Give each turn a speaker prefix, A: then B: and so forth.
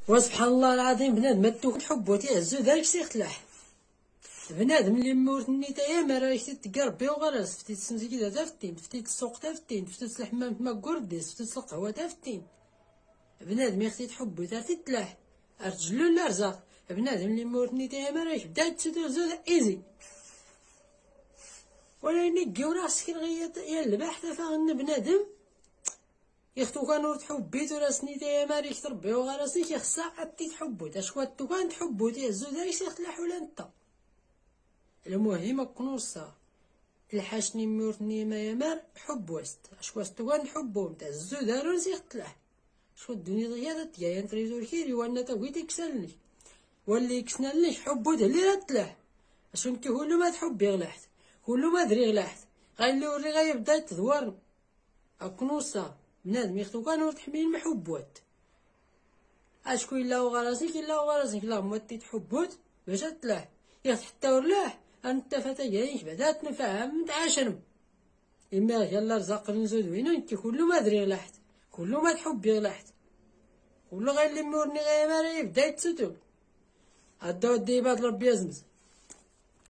A: وسبحان الله العظيم بنادم ما توك تحبو تيعزو داك سيختلاح بنادم اللي مورت نيتايا ما راه تلقى ربي وغرس فتيت السمسي كدا تافتين فتيت السوق تافتين فتيت الحمام تما كورديس فتيت القهوه تافتين بنادم يختي تحبو تافتلاح رجلو لا رزاق بنادم اللي مورت نيتايا ما راه بدا تسدو زود ايزي ولا ينقي راسك الغيط يا البحث فغن بنادم يختو كانوا تحبيت ولا سنيتايا ماريك تربي وغراسيك يخصا عطي تحبو تاشكواتو كان تحبو تيهزو دايش يختلاح ولا نتا المهم كنوصا تلحاشني مورتني ما يمار حب وست اشكواتو كان حبو متهزو دارو سيختلاح شو الدنيا ضيادة تيا نتريزو الكيري وانا تاويتي كسلني واللي كسناليش حبو دلي راتلاح اش انت كلو ما تحبي غلاحت كلو ما دري غلاحت غايلي وري غيبدا تدوار اكنوصا بنادم يختو كانوا تحميل محبوت اشكو الا وغراسيك الا وغراسيك لا موتي تحبوت باش تلاح يا حتى ورلاح انت فتى جايش بدات نفهم نتعاشرم اما يلا رزق نزود وينو انت كلو ما دري غلاحت كلو ما تحبي غلاحت كلو غير اللي مورني غير ماري بدا يتسدو هدا ودي باد ربي يزمز